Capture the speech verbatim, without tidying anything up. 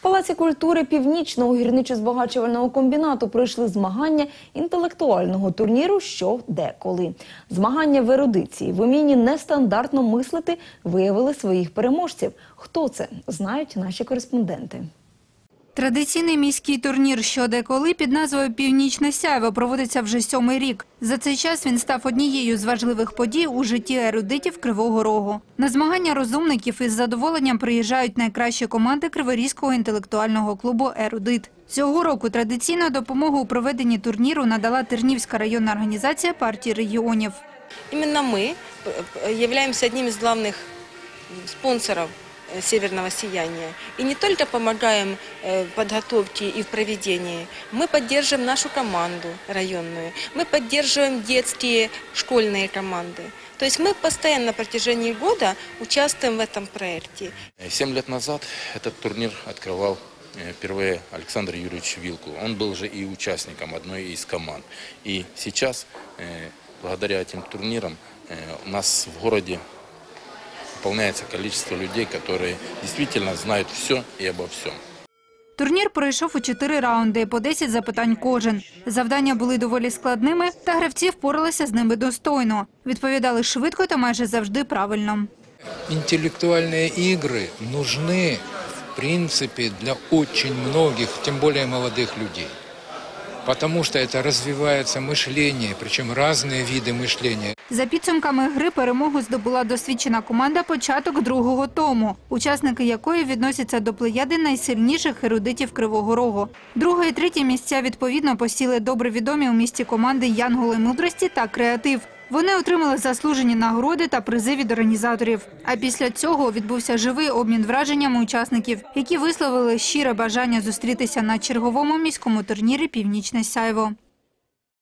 Палаці культури Північного гірничо-збагачувального комбінату пройшли змагання інтелектуального турніру «Що, де, коли». Змагання в ерудиції, в умінні нестандартно мислити виявили своїх переможців. Хто це, знають наші кореспонденти. Традиційний міський турнір «Що, де, коли» під назвою «Північне сяйво» проводиться вже сьомий рік. За цей час він став однією з важливих подій у житті ерудитів Кривого Рогу. На змагання розумників із задоволенням приїжджають найкращі команди Криворізького інтелектуального клубу «Ерудит». Цього року традиційну допомогу у проведенні турніру надала Тернівська районна організація партії регіонів. Именно мы являемся одним из главных спонсоров «Северного сияния». И не только помогаем в подготовке и в проведении, мы поддерживаем нашу команду районную, мы поддерживаем детские школьные команды. То есть мы постоянно на протяжении года участвуем в этом проекте. Семь лет назад этот турнир открывал впервые Александр Юрьевич Вилкул. Он был же и участником одной из команд. И сейчас, благодаря этим турнирам, у нас в городе выполняется количество людей, которые действительно знают все и обо всем. Турнір пройшов у чотири раунди, по десять запитань кожен. Завдання були доволі складними, та гравці впоралися з ними достойно. Відповідали швидко та майже завжди правильно. Интеллектуальные игры нужны, в принципе, для очень многих, тем более молодых людей. Потому что это развивается мышление, причем разные виды мышления. За підсумками гри перемогу здобула досвідчена команда «Початок другого тому», учасники якої відносяться до плеяди найсильніших ерудитів Кривого Рогу. Друге і третє місця відповідно посіли добре відомі у місті команди «Янголи мудрості» та «Креатив». Вони отримали заслужені нагороди та призи від організаторів. А після цього відбувся живий обмін враженнями учасників, які висловили щире бажання зустрітися на черговому міському турнірі «Північне сяйво».